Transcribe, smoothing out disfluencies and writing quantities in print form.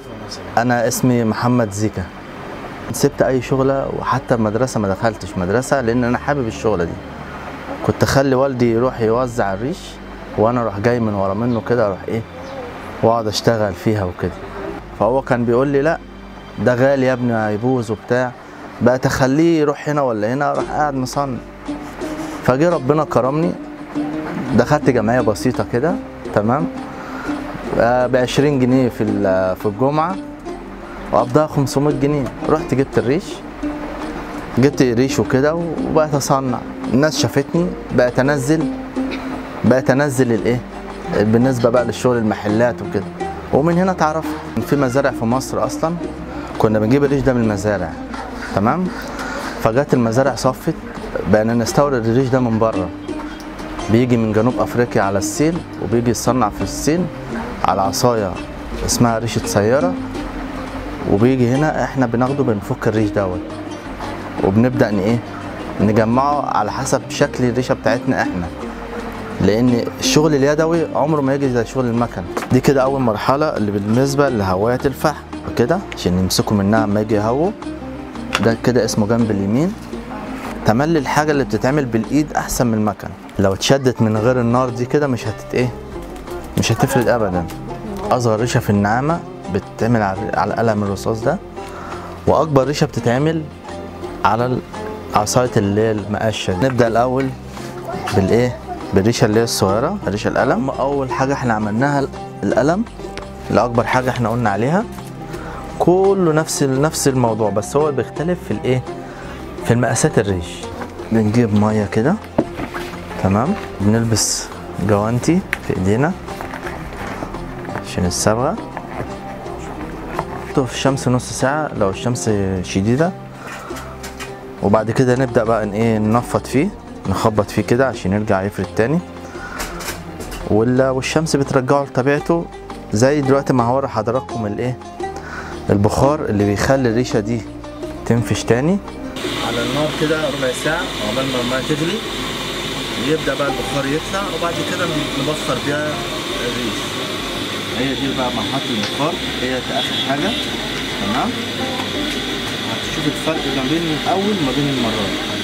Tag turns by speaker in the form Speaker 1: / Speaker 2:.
Speaker 1: انا اسمي محمد زيكا. سبت اي شغله، وحتى المدرسه ما دخلتش مدرسه لان انا حابب الشغله دي. كنت اخلي والدي يروح يوزع الريش وانا اروح جاي من ورا منه كده، اروح ايه واقعد اشتغل فيها وكده. فهو كان بيقول لي لا ده غالي يا ابني هيبوظ وبتاع، بقى تخليه يروح هنا ولا هنا، راح قاعد مصنع. فجه ربنا كرمني، دخلت جمعيه بسيطه كده تمام ب20 جنيه في الجمعه، وقبضها 500 جنيه. رحت جبت الريش، جبت ريش وكده وبقيت اصنع. الناس شافتني بقيت انزل الايه بالنسبه بقى للشغل المحلات وكده، ومن هنا اتعرفت. في مزارع في مصر اصلا كنا بنجيب الريش ده من المزارع تمام. فجت المزارع صفت، بقينا نستورد الريش ده من بره، بيجي من جنوب افريقيا على الصين، وبيجي يتصنع في الصين على عصايه اسمها ريشه سياره، وبيجي هنا احنا بناخده بنفك الريش دوت، وبنبدا نجمعه على حسب شكل الريشه بتاعتنا احنا، لان الشغل اليدوي عمره ما يجي زي شغل المكن. دي كده اول مرحله اللي بالنسبه لهوايه الفحم كده، عشان يمسكوا منها لما يجي يهووا. ده كده اسمه جنب اليمين. تملي الحاجه اللي بتتعمل بالايد احسن من المكن، لو اتشدت من غير النار دي كده مش مش هتفرد ابدا. اصغر ريشه في النعامه بتتعمل على قلم الرصاص ده، واكبر ريشه بتتعمل على عصايه اللي هي المقشه. نبدا الاول بالريشه اللي هي الصغيره، ريشه القلم. اول حاجه احنا عملناها القلم، اللي اكبر حاجه احنا قلنا عليها. كله نفس الموضوع، بس هو بيختلف في المقاسات الريش. بنجيب ميه كده تمام، بنلبس جوانتي في ايدينا عشان الصبغه. في الشمس نص ساعه لو الشمس شديده، وبعد كده نبدا بقى ننفض فيه، نخبط فيه كده عشان يرجع يفرد تاني. والشمس بترجعه لطبيعته، زي دلوقتي ما هوري حضراتكم البخار اللي بيخلي الريشه دي تنفش تاني. على النار كده ربع ساعه عقبال ما الميه تغلي، ويبدا بقى البخار يطلع، وبعد كده نبخر بيها الريش. هي دي بقى مرحله البخار، هي اخر حاجه تمام. هتشوف الفرق ما بين الاول وما بين المرات.